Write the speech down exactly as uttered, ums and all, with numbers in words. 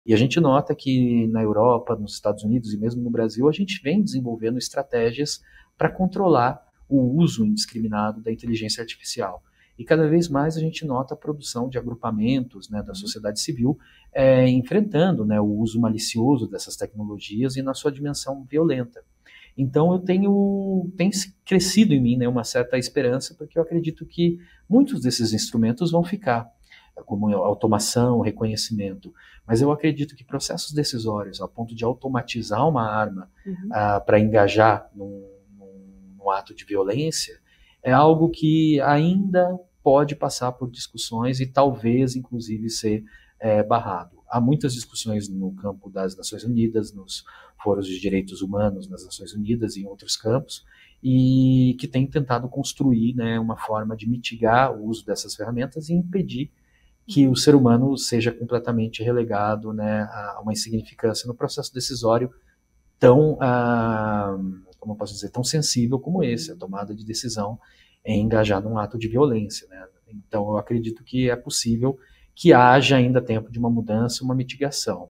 E a gente nota que na Europa, nos Estados Unidos e mesmo no Brasil, a gente vem desenvolvendo estratégias para controlar o uso indiscriminado da inteligência artificial. E cada vez mais a gente nota a produção de agrupamentos, né, da sociedade civil é, enfrentando, né, o uso malicioso dessas tecnologias e na sua dimensão violenta. Então eu tenho tem crescido em mim, né, uma certa esperança, porque eu acredito que muitos desses instrumentos vão ficar, como automação, reconhecimento. Mas eu acredito que processos decisórios, a ponto de automatizar uma arma Uhum. uh, para engajar num, num, num ato de violência, é algo que ainda pode passar por discussões e talvez, inclusive, ser é, barrado. Há muitas discussões no campo das Nações Unidas, nos foros de direitos humanos nas Nações Unidas e em outros campos, e que têm tentado construir, né, uma forma de mitigar o uso dessas ferramentas e impedir que o ser humano seja completamente relegado, né, a uma insignificância no processo decisório tão, ah, como eu posso dizer, tão sensível como esse, a tomada de decisão em engajar num ato de violência, né? Então eu acredito que é possível que haja ainda tempo de uma mudança, uma mitigação.